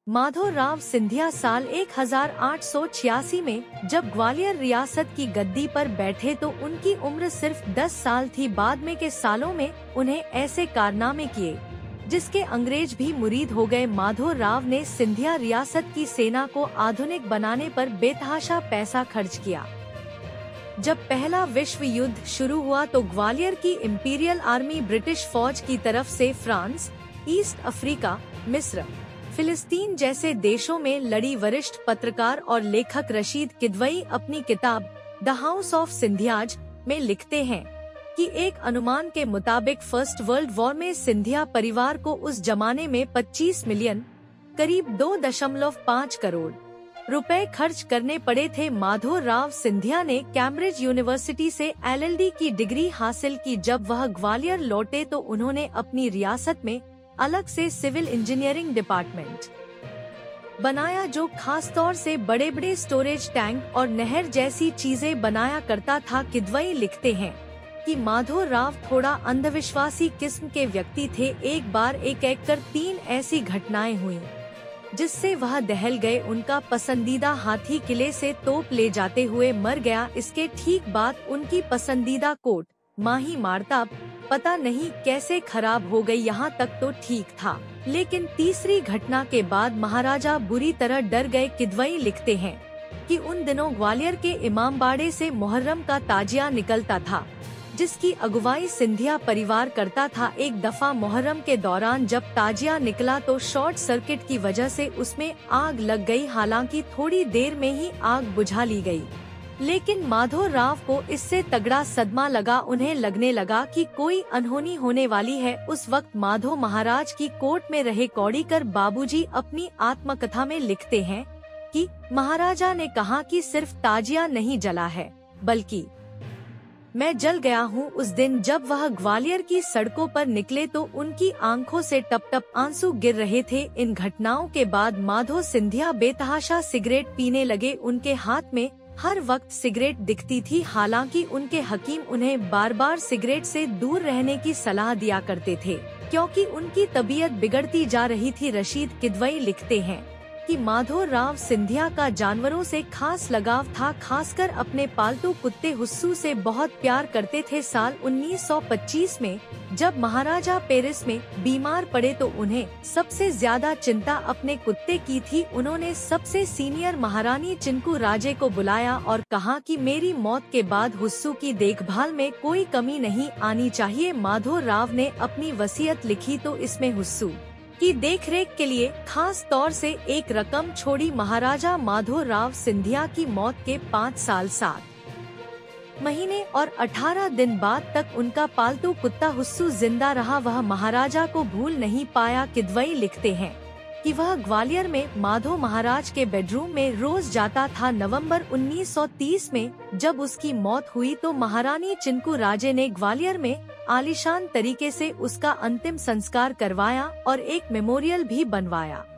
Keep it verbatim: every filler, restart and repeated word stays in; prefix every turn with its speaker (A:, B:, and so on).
A: माधोराव सिंधिया साल एक हजार आठ सौ छियासी में जब ग्वालियर रियासत की गद्दी पर बैठे तो उनकी उम्र सिर्फ दस साल थी। बाद में के सालों में उन्हें ऐसे कारनामे किए जिसके अंग्रेज भी मुरीद हो गए। माधोराव ने सिंधिया रियासत की सेना को आधुनिक बनाने पर बेतहाशा पैसा खर्च किया। जब पहला विश्व युद्ध शुरू हुआ तो ग्वालियर की इंपीरियल आर्मी ब्रिटिश फौज की तरफ से फ्रांस, ईस्ट अफ्रीका, मिस्र, फिलिस्तीन जैसे देशों में लड़ी। वरिष्ठ पत्रकार और लेखक रशीद किदवई अपनी किताब द हाउस ऑफ सिंधियाज में लिखते हैं कि एक अनुमान के मुताबिक फर्स्ट वर्ल्ड वॉर में सिंधिया परिवार को उस जमाने में पच्चीस मिलियन करीब दो दशमलव पाँच करोड़ रुपए खर्च करने पड़े थे। माधोराव सिंधिया ने कैम्ब्रिज यूनिवर्सिटी से एल एल डी की डिग्री हासिल की। जब वह ग्वालियर लौटे तो उन्होंने अपनी रियासत में अलग से सिविल इंजीनियरिंग डिपार्टमेंट बनाया जो खास तौर से बड़े बड़े स्टोरेज टैंक और नहर जैसी चीजें बनाया करता था। किदवई लिखते हैं कि माधोराव थोड़ा अंधविश्वासी किस्म के व्यक्ति थे। एक बार एक एक कर तीन ऐसी घटनाएं हुई जिससे वह दहल गए। उनका पसंदीदा हाथी किले से तोप ले जाते हुए मर गया। इसके ठीक बाद उनकी पसंदीदा कोट माही मारताब पता नहीं कैसे खराब हो गई। यहाँ तक तो ठीक था, लेकिन तीसरी घटना के बाद महाराजा बुरी तरह डर गए। किदवई लिखते हैं कि उन दिनों ग्वालियर के इमामबाड़े से मुहर्रम का ताजिया निकलता था जिसकी अगुवाई सिंधिया परिवार करता था। एक दफा मुहर्रम के दौरान जब ताजिया निकला तो शॉर्ट सर्किट की वजह से उसमें आग लग गई। हालांकि थोड़ी देर में ही आग बुझा ली गई, लेकिन माधोराव को इससे तगड़ा सदमा लगा। उन्हें लगने लगा कि कोई अनहोनी होने वाली है। उस वक्त माधो महाराज की कोर्ट में रहे कौड़ीकर बाबूजी अपनी आत्मकथा में लिखते हैं कि महाराजा ने कहा कि सिर्फ ताजिया नहीं जला है बल्कि मैं जल गया हूँ। उस दिन जब वह ग्वालियर की सड़कों पर निकले तो उनकी आंखों से टप टप आंसू गिर रहे थे। इन घटनाओं के बाद माधो सिंधिया बेतहाशा सिगरेट पीने लगे। उनके हाथ में हर वक्त सिगरेट दिखती थी। हालांकि उनके हकीम उन्हें बार बार सिगरेट से दूर रहने की सलाह दिया करते थे क्योंकि उनकी तबीयत बिगड़ती जा रही थी। रशीद किदवई लिखते हैं कि माधोराव सिंधिया का जानवरों से खास लगाव था, खासकर अपने पालतू कुत्ते हुस्सू से बहुत प्यार करते थे। साल उन्नीस सौ पच्चीस में जब महाराजा पेरिस में बीमार पड़े तो उन्हें सबसे ज्यादा चिंता अपने कुत्ते की थी। उन्होंने सबसे सीनियर महारानी चिनकू राजे को बुलाया और कहा कि मेरी मौत के बाद हुस्सू की देखभाल में कोई कमी नहीं आनी चाहिए। माधोराव ने अपनी वसीयत लिखी तो इसमें हुस्सू की देखरेख के लिए खास तौर से एक रकम छोड़ी। महाराजा माधोराव सिंधिया की मौत के पाँच साल सात महीने और अठारह दिन बाद तक उनका पालतू कुत्ता हुस्सू जिंदा रहा। वह महाराजा को भूल नहीं पाया। किदवई लिखते हैं कि वह ग्वालियर में माधो महाराज के बेडरूम में रोज जाता था। नवंबर उन्नीस सौ तीस में जब उसकी मौत हुई तो महारानी चिनकू राजे ने ग्वालियर में आलीशान तरीके से उसका अंतिम संस्कार करवाया और एक मेमोरियल भी बनवाया।